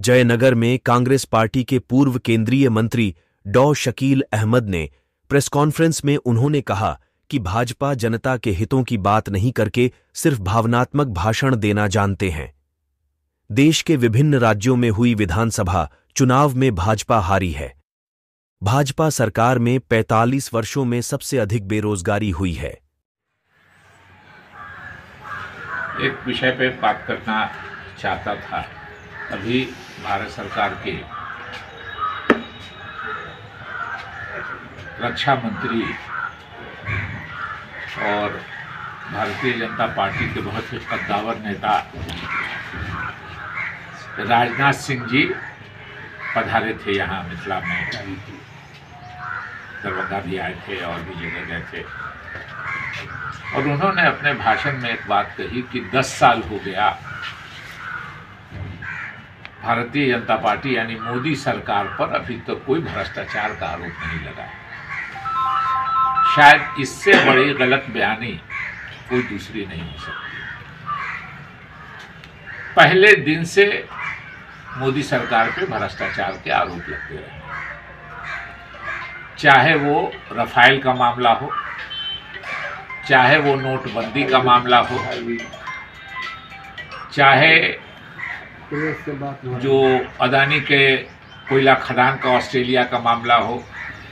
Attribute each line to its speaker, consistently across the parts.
Speaker 1: जयनगर में कांग्रेस पार्टी के पूर्व केंद्रीय मंत्री डॉ शकील अहमद ने प्रेस कॉन्फ्रेंस में उन्होंने कहा कि भाजपा जनता के हितों की बात नहीं करके सिर्फ भावनात्मक भाषण देना जानते हैं। देश के विभिन्न राज्यों में हुई विधानसभा चुनाव में भाजपा हारी है। भाजपा सरकार में 45 वर्षों में सबसे अधिक बेरोजगारी हुई है।
Speaker 2: एक विषय पे बात करना चाहता था। अभी भारत सरकार के रक्षा मंत्री और भारतीय जनता पार्टी के बहुत ही कद्दावर नेता राजनाथ सिंह जी पधारे थे यहाँ मिथिला में। दरभंगा भी आए थे और भी जगह गए थे और उन्होंने अपने भाषण में एक बात कही कि 10 साल हो गया भारतीय जनता पार्टी यानी मोदी सरकार पर अभी तक कोई भ्रष्टाचार का आरोप नहीं लगा है। शायद इससे बड़ी गलत बयानी कोई दूसरी नहीं हो सकती। पहले दिन से मोदी सरकार पे भ्रष्टाचार के आरोप लगते रहे, चाहे वो रफाइल का मामला हो, चाहे वो नोटबंदी का मामला हो, चाहे जो अदानी के कोयला खदान का ऑस्ट्रेलिया का मामला हो,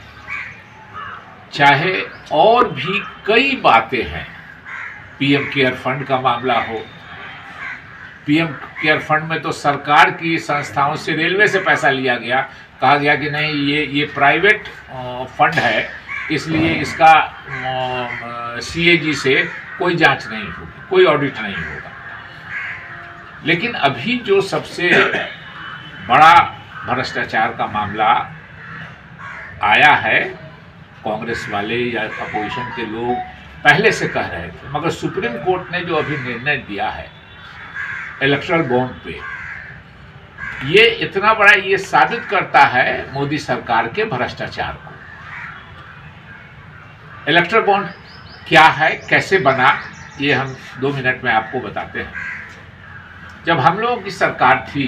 Speaker 2: चाहे और भी कई बातें हैं, पीएम केयर फंड का मामला हो। पीएम केयर फंड में तो सरकार की संस्थाओं से, रेलवे से पैसा लिया गया, कहा गया कि नहीं ये प्राइवेट फंड है, इसलिए इसका सीएजी से कोई जांच नहीं होगी, कोई ऑडिट नहीं होगा। लेकिन अभी जो सबसे बड़ा भ्रष्टाचार का मामला आया है, कांग्रेस वाले या अपोजिशन के लोग पहले से कह रहे थे, मगर सुप्रीम कोर्ट ने जो अभी निर्णय दिया है इलेक्टोरल बॉन्ड पे, ये इतना बड़ा, ये साबित करता है मोदी सरकार के भ्रष्टाचार को। इलेक्टोरल बॉन्ड क्या है, कैसे बना, ये हम 2 मिनट में आपको बताते हैं। जब हम लोगों की सरकार थी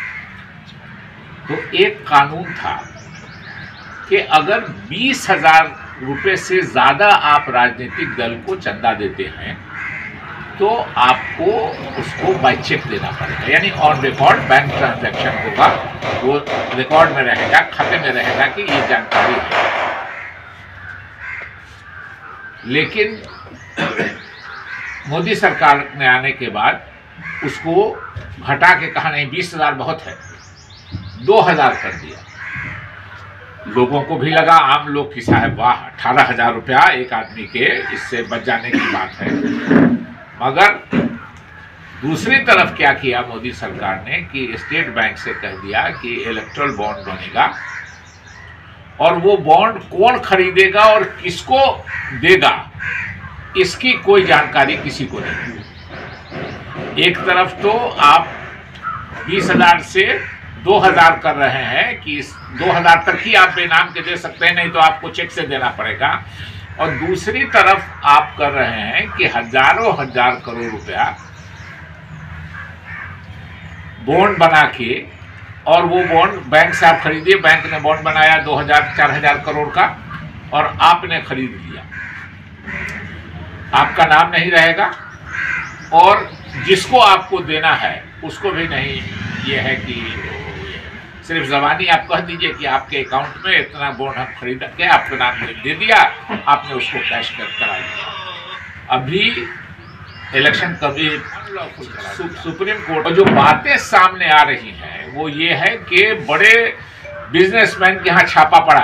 Speaker 2: तो एक कानून था कि अगर 20,000 रुपये से ज़्यादा आप राजनीतिक दल को चंदा देते हैं तो आपको उसको बाय चेक देना पड़ेगा, यानी ऑन रिकॉर्ड बैंक ट्रांजैक्शन होगा, वो रिकॉर्ड में रहेगा, खाते में रहेगा कि ये जानकारी है। लेकिन मोदी सरकार ने आने के बाद उसको घटा के कहा नहीं 20,000 बहुत है, 2,000 कर दिया। लोगों को भी लगा, आम लोग की साहब वाह 18,000 रुपया एक आदमी के, इससे बच जाने की बात है। मगर दूसरी तरफ क्या किया मोदी सरकार ने कि स्टेट बैंक से कह दिया कि इलेक्टोरल बॉन्ड बनेगा और वो बॉन्ड कौन खरीदेगा और किसको देगा इसकी कोई जानकारी किसी को नहीं। एक तरफ तो आप 20,000 से 2,000 कर रहे हैं कि 2,000 तक ही आप बेनाम के दे सकते हैं, नहीं तो आपको चेक से देना पड़ेगा, और दूसरी तरफ आप कर रहे हैं कि हजारों हजार करोड़ रुपया बॉन्ड बना के, और वो बॉन्ड बैंक से आप खरीदिए, बैंक ने बॉन्ड बनाया 2,000-4,000 करोड़ का और आपने खरीद लिया, आपका नाम नहीं रहेगा और जिसको आपको देना है उसको भी नहीं। ये है कि सिर्फ ज़बानी आप कह दीजिए कि आपके अकाउंट में इतना बॉन्ड हम खरीद के आपका नाम दे दिया, आपने उसको कैश करा दिया। अभी इलेक्शन कभी सुप्रीम कोर्ट और जो बातें सामने आ रही हैं वो ये है कि बड़े बिजनेसमैन के यहाँ छापा पड़ा,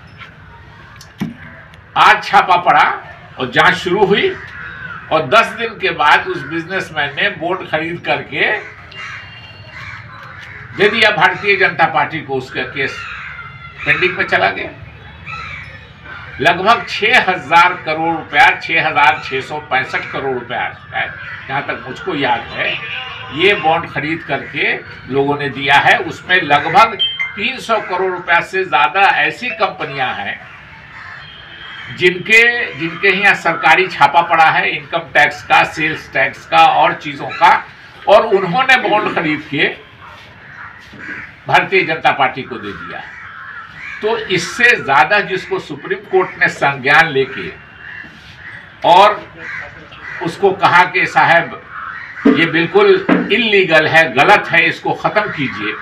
Speaker 2: आज छापा पड़ा और जांच शुरू हुई और 10 दिन के बाद उस बिजनेसमैन ने बॉन्ड खरीद करके दे दिया भारतीय जनता पार्टी को, उसका केस पेंडिंग में चला गया। लगभग 6,000 करोड़ रुपया, 6,665 करोड़ रुपया जहाँ तक मुझको याद है, ये बॉन्ड खरीद करके लोगों ने दिया है। उसमें लगभग 300 करोड़ रुपया से ज़्यादा ऐसी कंपनियां हैं जिनके यहाँ सरकारी छापा पड़ा है, इनकम टैक्स का, सेल्स टैक्स का और चीज़ों का, और उन्होंने बॉन्ड खरीद के भारतीय जनता पार्टी को दे दिया। तो इससे ज्यादा जिसको सुप्रीम कोर्ट ने संज्ञान लेके और उसको कहा कि साहब ये बिल्कुल इल्लीगल है, गलत है, इसको खत्म कीजिए,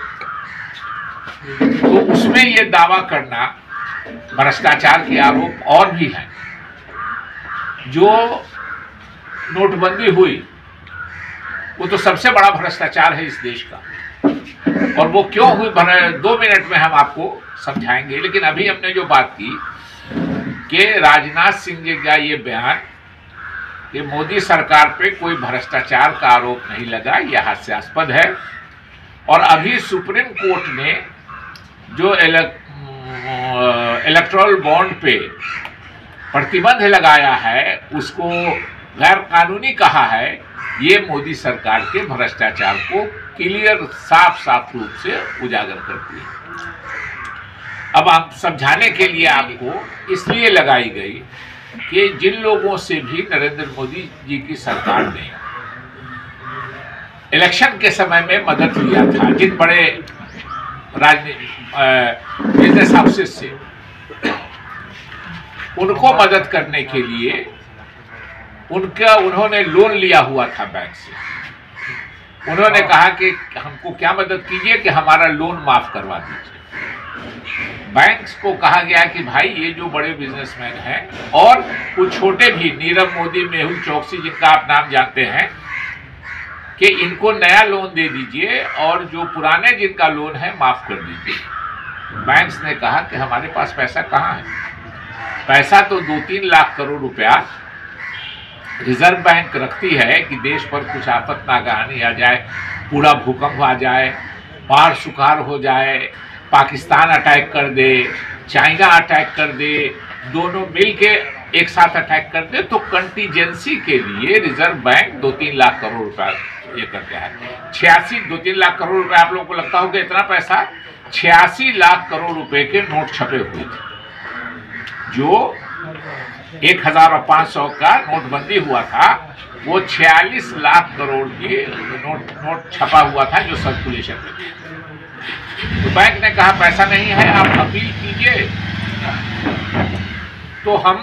Speaker 2: तो उसमें ये दावा करना भ्रष्टाचार के आरोप और भी हैं। जो नोटबंदी हुई वो तो सबसे बड़ा भ्रष्टाचार है इस देश का, और वो क्यों हुई 2 मिनट में हम आपको समझाएंगे। लेकिन अभी हमने जो बात की कि राजनाथ सिंह जी का ये बयान कि मोदी सरकार पे कोई भ्रष्टाचार का आरोप नहीं लगा, यह हास्यास्पद है। और अभी सुप्रीम कोर्ट ने जो इलेक्टोरल बॉन्ड पे प्रतिबंध लगाया है उसको गैर कानूनी कहा है। ये मोदी सरकार के भ्रष्टाचार को क्लियर साफ रूप से उजागर करती है। अब आप समझाने के लिए आपको इसलिए लगाई गई कि जिन लोगों से भी नरेंद्र मोदी जी की सरकार ने इलेक्शन के समय में मदद लिया था, जिन बड़े बिजनेस हाउसेस से, उनको मदद करने के लिए उन्होंने लोन लिया हुआ था बैंक से। उन्होंने कहा कि हमको क्या मदद कीजिए कि हमारा लोन माफ करवा दीजिए। बैंक्स को कहा गया कि भाई ये जो बड़े बिजनेसमैन हैं और कुछ छोटे भी, नीरव मोदी, मेहुल चौकसी जिनका आप नाम जानते हैं, कि इनको नया लोन दे दीजिए और जो पुराने जिनका लोन है माफ कर दीजिए। बैंक्स ने कहा कि हमारे पास पैसा कहाँ है, पैसा तो 2-3 लाख करोड़ रुपया रिजर्व बैंक रखती है कि देश पर कुछ आफत नागहानी आ जाए, पूरा भूकंप आ जाए, बाढ़ सुखाड़ हो जाए, पाकिस्तान अटैक कर दे, चाइना अटैक कर दे, दोनों मिलके एक साथ अटैक कर दे, तो कंटीजेंसी के लिए रिजर्व बैंक 2-3 लाख करोड़ रुपया ये करता है। 2-3 लाख करोड़ रुपए, आप लोगों को लगता होगा इतना पैसा, 86 लाख करोड़ रुपए के नोट छपे हुए थे। जो 1500 का नोटबंदी हुआ था वो 46 लाख करोड़ की नोट छपा हुआ था जो सर्कुलेशन में थे। तो बैंक ने कहा पैसा नहीं है, आप अपील कीजिए तो हम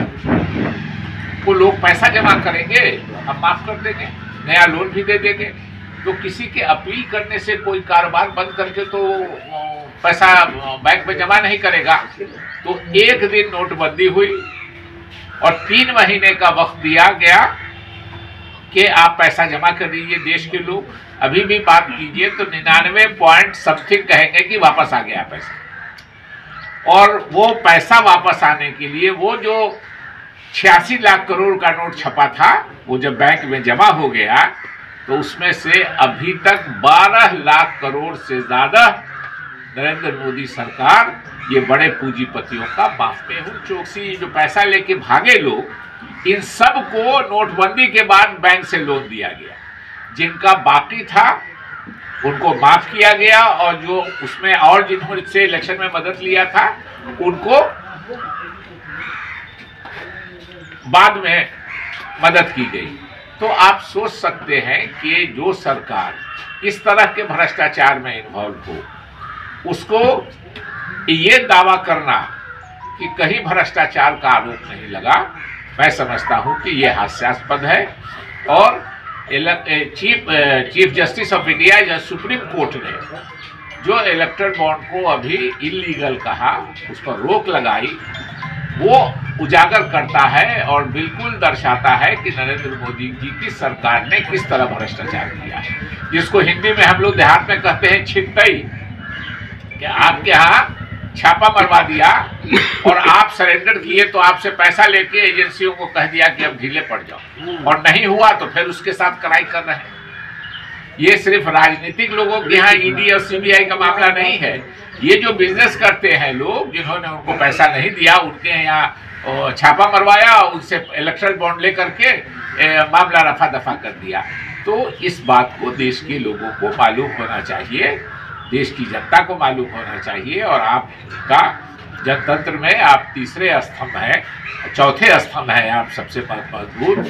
Speaker 2: को लोग पैसा जमा करेंगे, हम माफ कर देंगे, नया लोन भी दे देंगे। तो किसी के अपील करने से कोई कारोबार बंद करके तो पैसा बैंक में जमा नहीं करेगा। तो एक दिन नोटबंदी हुई और 3 महीने का वक्त दिया गया कि आप पैसा जमा कर दीजिए। देश के लोग अभी भी बात कीजिए तो 99 पॉइंट समथिंग कहेंगे कि वापस आ गया पैसा। और वो पैसा वापस आने के लिए वो जो 86 लाख करोड़ का नोट छपा था वो जब बैंक में जमा हो गया तो उसमें से अभी तक 12 लाख करोड़ से ज्यादा नरेंद्र मोदी सरकार ये बड़े पूंजीपतियों का माफ। मेहुल चोकसी जो पैसा लेके भागे लोग, इन सब को नोटबंदी के बाद बैंक से लोन दिया गया। जिनका बाकी था उनको माफ किया गया और जो उसमें और जिन्होंने इलेक्शन में मदद लिया था उनको बाद में मदद की गई। तो आप सोच सकते हैं कि जो सरकार इस तरह के भ्रष्टाचार में इन्वॉल्व हो, उसको ये दावा करना कि कहीं भ्रष्टाचार का आरोप नहीं लगा, मैं समझता हूं कि यह हास्यास्पद है। और चीफ जस्टिस ऑफ इंडिया या सुप्रीम कोर्ट ने जो इलेक्टोरल बॉन्ड को अभी इलीगल कहा, उस पर रोक लगाई, वो उजागर करता है और बिल्कुल दर्शाता है कि नरेंद्र मोदी जी की सरकार ने किस तरह भ्रष्टाचार किया है, जिसको हिंदी में हम लोग देहात में कहते हैं छिनतई। कि आपके यहाँ छापा मरवा दिया और आप सरेंडर किए तो आपसे पैसा लेके एजेंसियों को कह दिया कि अब ढीले पड़ जाओ, और नहीं हुआ तो फिर उसके साथ कराई कर रहे हैं। ये सिर्फ राजनीतिक लोगों के यहाँ ईडी और सीबीआई का मामला नहीं है। ये जो बिजनेस करते हैं लोग, जिन्होंने उनको पैसा नहीं दिया, उनके यहाँ छापा मरवाया, उनसे इलेक्टोरल बॉन्ड लेकर के मामला रफा दफा कर दिया। तो इस बात को देश के लोगों को मालूम होना चाहिए, देश की जनता को मालूम होना चाहिए। और आपका जनतंत्र में आप तीसरे स्तंभ हैं, चौथे स्तंभ हैं आप सबसे मजबूत,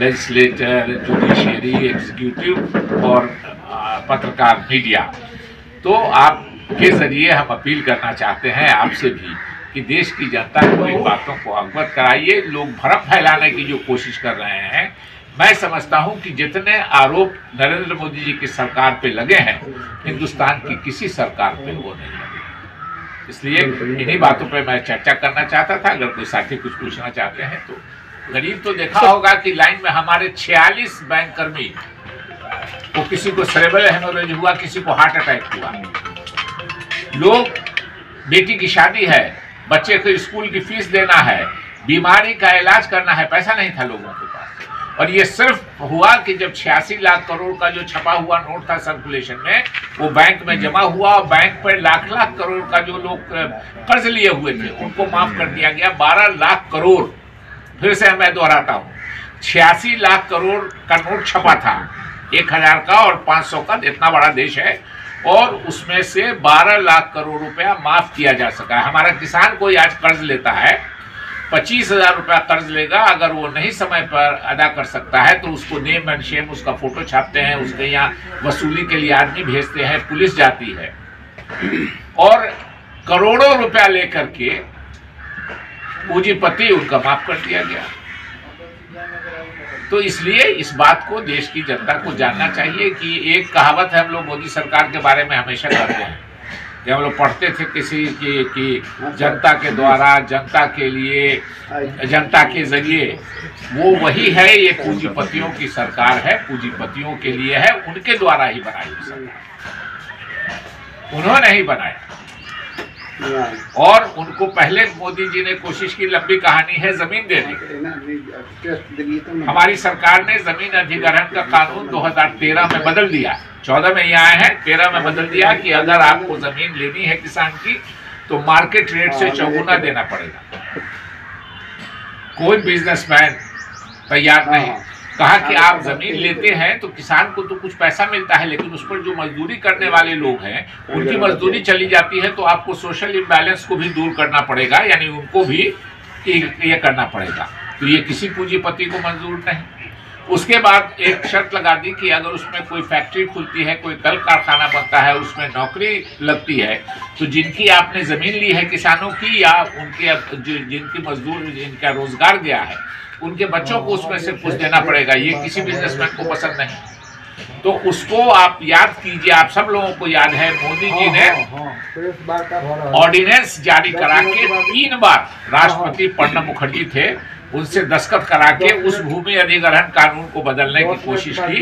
Speaker 2: लेजिस्लेटर, जुडिशियरी, एग्जीक्यूटिव और पत्रकार, मीडिया। तो आपके जरिए हम अपील करना चाहते हैं आपसे भी कि देश की जनता को इन बातों को अवगत कराइए। लोग भ्रम फैलाने की जो कोशिश कर रहे हैं, मैं समझता हूं कि जितने आरोप नरेंद्र मोदी जी की सरकार पे लगे हैं, हिंदुस्तान की किसी सरकार पे वो नहीं लगे। इसलिए इन्हीं बातों पे मैं चर्चा करना चाहता था। अगर कोई साथी कुछ पूछना चाहते हैं तो। गरीब तो देखा होगा कि लाइन में हमारे 46 बैंक कर्मी को, किसी को सेरेब्रल हेमोरेज हुआ, किसी को हार्ट अटैक हुआ। लोग, बेटी की शादी है, बच्चे को स्कूल की फीस देना है, बीमारी का इलाज करना है, पैसा नहीं था लोगों के पास। और ये सिर्फ हुआ कि जब 86 लाख करोड़ का जो छपा हुआ नोट था सर्कुलेशन में, वो बैंक में जमा हुआ और बैंक पर लाख लाख करोड़ का जो लोग कर्ज लिए हुए थे उनको माफ कर दिया गया। 12 लाख करोड़, फिर से मैं दोहराता हूँ, 86 लाख करोड़ का नोट छपा था, 1000 का और 500 का, इतना बड़ा देश है, और उसमें से 12 लाख करोड़ रुपया माफ किया जा सका है। हमारा किसान कोई आज कर्ज लेता है, 25,000 रुपया कर्ज लेगा, अगर वो नहीं समय पर अदा कर सकता है तो उसको नेम एंड शेम, उसका फोटो छापते हैं, उसके यहाँ वसूली के लिए आदमी भेजते हैं, पुलिस जाती है, और करोड़ों रुपया लेकर के पूंजीपति उनका माफ कर दिया गया। तो इसलिए इस बात को देश की जनता को जानना चाहिए कि एक कहावत है हम लोग मोदी सरकार के बारे में हमेशा करते हैं कि हम लोग पढ़ते थे किसी की जनता के द्वारा, जनता के लिए, जनता के जरिए। वो वही है, ये पूंजीपतियों की सरकार है, पूंजीपतियों के लिए है, उनके द्वारा ही बनाई हुई सरकार, उन्होंने ही बनाया। और उनको पहले मोदी जी ने कोशिश की, लंबी कहानी है, जमीन देने की। हमारी सरकार ने जमीन अधिग्रहण का कानून 2013 में बदल दिया, 14 में ये आए हैं, 13 में बदल दिया कि अगर आपको जमीन लेनी है किसान की तो मार्केट रेट से चौगुना देना पड़ेगा। कोई बिजनेसमैन तैयार नहीं। कहा कि आप जमीन लेते हैं तो किसान को तो कुछ पैसा मिलता है, लेकिन उस पर जो मजदूरी करने वाले लोग हैं उनकी मजदूरी चली जाती है, तो आपको सोशल इम्बैलेंस को भी दूर करना पड़ेगा, यानी उनको भी ये करना पड़ेगा। तो ये किसी पूंजीपति को मंजूर नहीं। उसके बाद एक शर्त लगा दी कि अगर उसमें कोई फैक्ट्री खुलती है, कोई कल कारखाना बनता है, उसमें नौकरी लगती है, तो जिनकी आपने जमीन ली है किसानों की, या उनके जिनकी मजदूर, जिनका रोजगार गया है, उनके बच्चों को उसमें से कुछ देना पड़ेगा। ये किसी बिजनेसमैन को पसंद नहीं। तो उसको आप याद कीजिए, आप सब लोगों को याद है, मोदी जी ने ऑर्डिनेंस जारी करा के 3 बार, राष्ट्रपति प्रणब मुखर्जी थे, उनसे दस्तखत करा के उस भूमि अधिग्रहण कानून को बदलने की कोशिश की।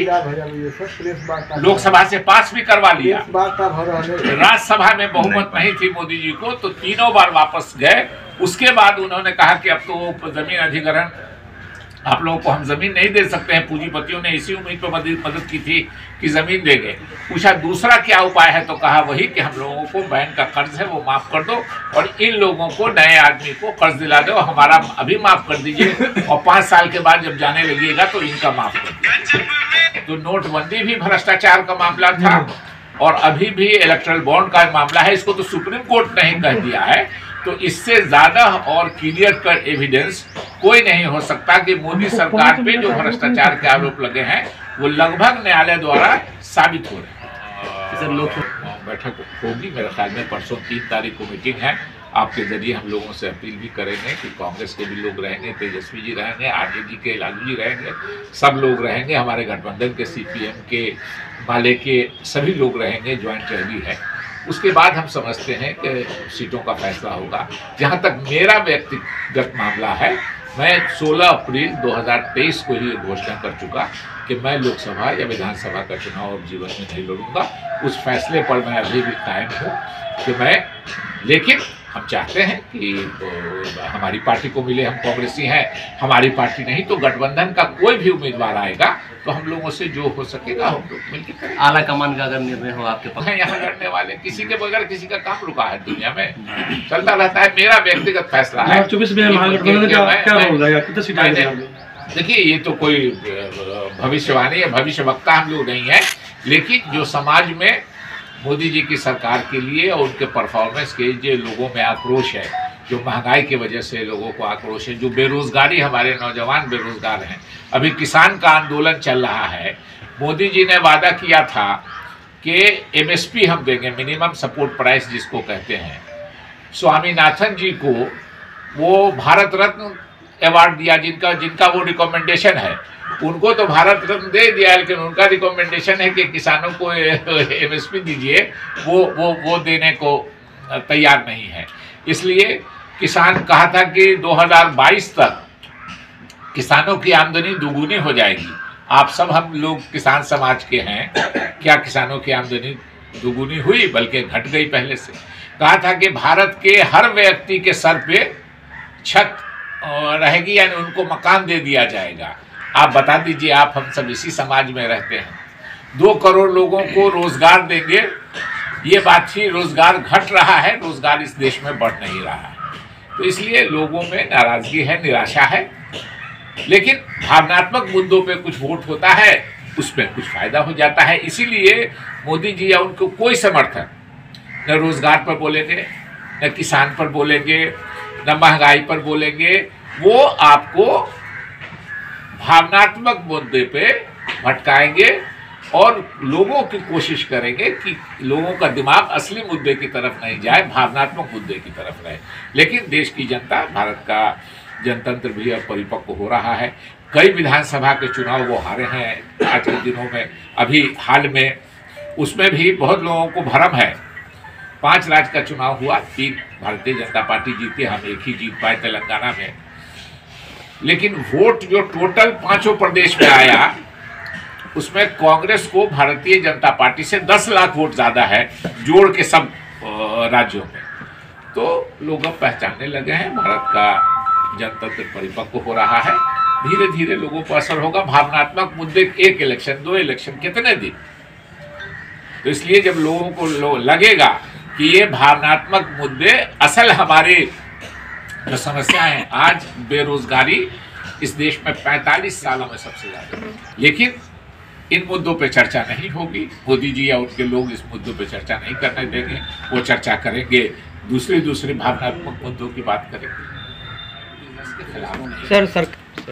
Speaker 2: लोकसभा से पास भी करवा लिया, राज्यसभा में बहुमत नहीं थी मोदी जी को, तो 3 बार वापस गए। उसके बाद उन्होंने कहा कि अब तो जमीन अधिग्रहण, आप लोगों को हम जमीन नहीं दे सकते हैं। पूंजीपतियों ने इसी उम्मीद पर मदद की थी कि जमीन देंगे। पूछा दूसरा क्या उपाय है, तो कहा वही कि हम लोगों को बैंक का कर्ज है वो माफ कर दो, और इन लोगों को, नए आदमी को कर्ज दिला दो, हमारा अभी माफ कर दीजिए, और 5 साल के बाद जब जाने लगेगा तो इनका माफ कर दीजिए। तो नोटबंदी भी भ्रष्टाचार का मामला था, और अभी भी इलेक्ट्रल बॉन्ड का मामला है। इसको तो सुप्रीम कोर्ट ने ही कह दिया है। तो इससे ज्यादा और क्लियर कट एविडेंस कोई नहीं हो सकता कि मोदी सरकार पे जो भ्रष्टाचार के आरोप लगे हैं वो लगभग न्यायालय द्वारा साबित हो रहे हैं। बैठक होगी मेरे ख्याल में, परसों 3 तारीख को मीटिंग है। आपके जरिए हम लोगों से अपील भी करेंगे कि कांग्रेस के भी लोग रहेंगे, तेजस्वी जी रहेंगे, आरजेडी के लालू जी रहेंगे, सब लोग रहेंगे, हमारे गठबंधन के, सीपीएम के, माले के सभी लोग रहेंगे, ज्वाइंट रैली है। उसके बाद हम समझते हैं कि सीटों का फैसला होगा। जहां तक मेरा व्यक्तिगत मामला है, मैं 16 अप्रैल 2023 को ही घोषणा कर चुका कि मैं लोकसभा या विधानसभा का चुनाव अब जीवन में नहीं लड़ूंगा। उस फैसले पर मैं अभी भी कायम हूँ कि मैं, लेकिन हम चाहते हैं कि हमारी पार्टी को मिले, हम कांग्रेसी हैं, हमारी पार्टी नहीं तो गठबंधन का कोई भी उम्मीदवार आएगा तो हम लोगों से जो हो सकेगा हम लोग मिलकर करेंगे।
Speaker 3: आला कमान का अगर निर्णय हो आपके पास,
Speaker 2: यहाँ लड़ने वाले किसी के बगैर किसी का काम रुका है, दुनिया में चलता रहता है। मेरा व्यक्तिगत फैसला है। देखिए, ये तो कोई भविष्यवाणी या भविष्य वक्ता हम लोग नहीं है, लेकिन जो समाज में मोदी जी की सरकार के लिए और उनके परफॉर्मेंस के जो लोगों में आक्रोश है, जो महंगाई की वजह से लोगों को आक्रोश है, जो बेरोजगारी, हमारे नौजवान बेरोजगार हैं, अभी किसान का आंदोलन चल रहा है। मोदी जी ने वादा किया था कि एमएसपी हम देंगे, मिनिमम सपोर्ट प्राइस जिसको कहते हैं, स्वामीनाथन जी को वो भारत रत्न अवार्ड दिया, जिनका वो रिकमेंडेशन है, उनको तो भारत रत्न दे दिया, लेकिन उनका रिकमेंडेशन है कि किसानों को एमएसपी दीजिए, वो देने को तैयार नहीं है। इसलिए किसान कहा था कि 2022 तक किसानों की आमदनी दुगुनी हो जाएगी। आप सब हम लोग किसान समाज के हैं, क्या किसानों की आमदनी दुगुनी हुई? बल्कि घट गई पहले से। कहा था कि भारत के हर व्यक्ति के सर पे छत रहेगी, यानी उनको मकान दे दिया जाएगा। आप बता दीजिए, आप हम सब इसी समाज में रहते हैं, 2 करोड़ लोगों को रोजगार देंगे, ये बात थी। रोजगार घट रहा है, रोजगार इस देश में बढ़ नहीं रहा है। तो इसलिए लोगों में नाराजगी है, निराशा है। लेकिन भावनात्मक मुद्दों पे कुछ वोट होता है, उसमें कुछ फायदा हो जाता है। इसीलिए मोदी जी या उनको कोई समर्थन न रोजगार पर बोलेंगे, न किसान पर बोलेंगे, न महंगाई पर बोलेंगे। वो आपको भावनात्मक मुद्दे पे भटकाएंगे और लोगों की कोशिश करेंगे कि लोगों का दिमाग असली मुद्दे की तरफ नहीं जाए, भावनात्मक मुद्दे की तरफ रहे। लेकिन देश की जनता, भारत का जनतंत्र भी अब परिपक्व हो रहा है। कई विधानसभा के चुनाव वो हारे हैं आज के दिनों में। अभी हाल में उसमें भी बहुत लोगों को भ्रम है। 5 राज्य का चुनाव हुआ, 3 भारतीय जनता पार्टी जीती, हम एक ही जीत पाए तेलंगाना में। लेकिन वोट जो टोटल 5 प्रदेश में आया, उसमें कांग्रेस को भारतीय जनता पार्टी से 10 लाख वोट ज्यादा है, जोड़ के सब राज्यों में। तो लोग अब पहचानने लगे हैं, भारत का जनतंत्र परिपक्व हो रहा है। धीरे धीरे लोगों पर असर होगा। भावनात्मक मुद्दे, 1 इलेक्शन 2 इलेक्शन कितने दिन? तो इसलिए जब लोगों को लगेगा कि ये भावनात्मक मुद्दे असल हमारे जो समस्या है, आज बेरोजगारी इस देश में 45 सालों में सबसे ज्यादा, लेकिन इन मुद्दों पे चर्चा नहीं होगी। मोदी जी या उनके लोग इस मुद्दों पे चर्चा नहीं करने देंगे। वो चर्चा करेंगे, दूसरे भावनात्मक मुद्दों की बात करेंगे। इसके खिलाफ नहीं।
Speaker 3: सर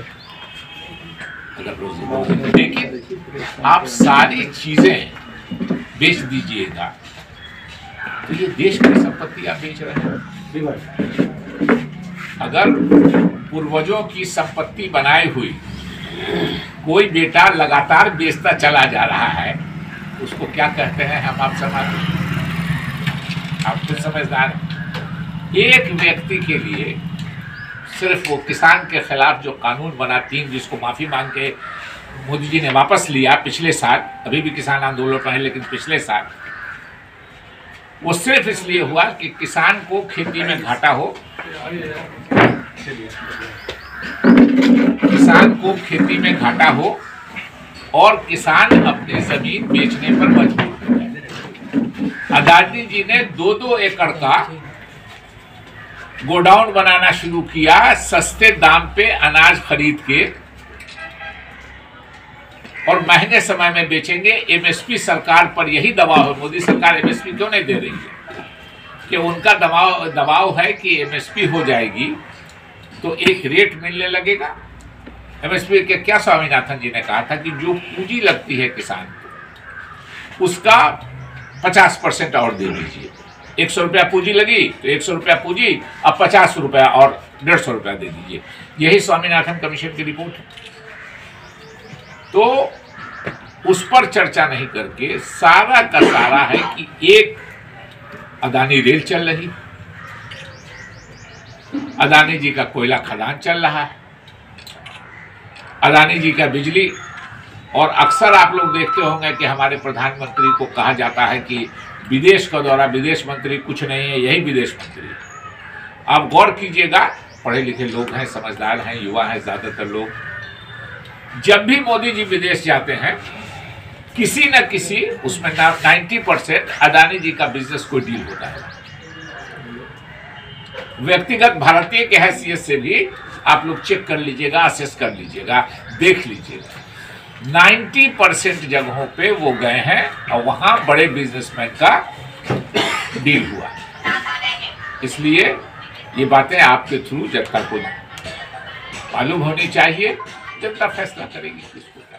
Speaker 2: अगर लेकिन आप सारी चीजें बेच दीजिएगा तो ये देश की संपत्ति आप बेच रहे हैं। अगर पूर्वजों की संपत्ति बनाई हुई कोई बेटा लगातार बेचता चला जा रहा है, उसको क्या कहते हैं हम आप समाज? आप खुद समझदार हैं। एक व्यक्ति के लिए सिर्फ वो किसान के खिलाफ जो कानून बना 3, जिसको माफी मांग के मोदी जी ने वापस लिया पिछले साल, अभी भी किसान आंदोलन पर है, लेकिन पिछले साल वो सिर्फ इसलिए हुआ कि किसान को खेती में घाटा हो, किसान को खेती में घाटा हो और किसान अपनी जमीन बेचने पर मजबूर हो जाए। अदानी जी ने 2-2 एकड़ का गोडाउन बनाना शुरू किया, सस्ते दाम पे अनाज खरीद के, और महंगे समय में बेचेंगे। एमएसपी सरकार पर यही दबाव है। मोदी सरकार एमएसपी क्यों नहीं दे रही है? कि उनका दबाव है कि एमएसपी हो जाएगी तो एक रेट मिलने लगेगा। एमएसपी के क्या स्वामीनाथन जी ने कहा था कि जो पूंजी लगती है किसान को, उसका 50% और दे दीजिए। 100 रुपया पूंजी लगी तो 100 रुपया पूंजी, अब 50 रुपया और 150 रुपया दे दीजिए। यही स्वामीनाथन कमीशन की रिपोर्ट है। तो उस पर चर्चा नहीं करके सारा का सारा है कि एक अदानी रेल चल रही, अदानी जी का कोयला खदान चल रहा है, अदानी जी का बिजली। और अक्सर आप लोग देखते होंगे कि हमारे प्रधानमंत्री को कहा जाता है कि विदेश का दौरा, विदेश मंत्री कुछ नहीं है, यही विदेश मंत्री है। आप गौर कीजिएगा, पढ़े लिखे लोग हैं, समझदार हैं, युवा हैं ज्यादातर लोग। जब भी मोदी जी विदेश जाते हैं, किसी न किसी उसमें 90% अदानी जी का बिजनेस कोई डील होता है। व्यक्तिगत भारतीय के हैसियत से भी आप लोग चेक कर लीजिएगा, असेस कर लीजिएगा, देख लीजिएगा। 90% जगहों पे वो गए हैं और वहां बड़े बिजनेसमैन का डील हुआ। इसलिए ये बातें आपके थ्रू जनता को मालूम होनी चाहिए। जनता फैसला करेगी किसको।